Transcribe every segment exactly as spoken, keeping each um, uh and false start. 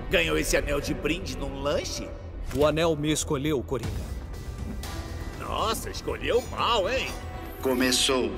Ganhou esse anel de brinde num lanche? O anel me escolheu, Coringa. Nossa, escolheu mal, hein? Começou.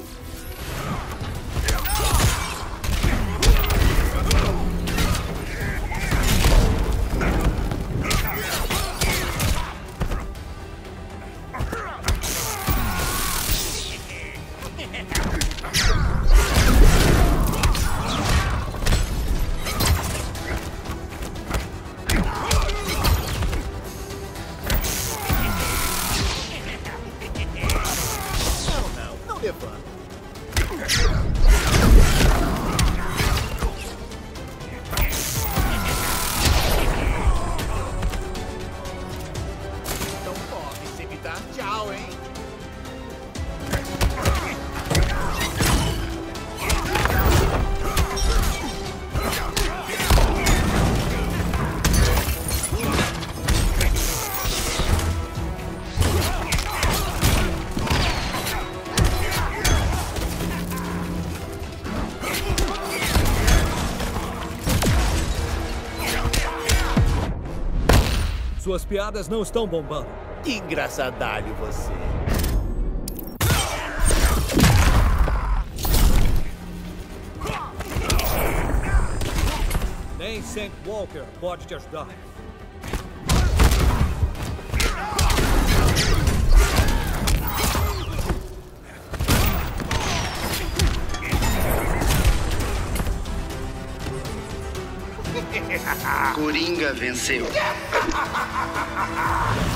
Suas piadas não estão bombando. Que engraçadalho você. Nem Saint Walker pode te ajudar. Coringa venceu.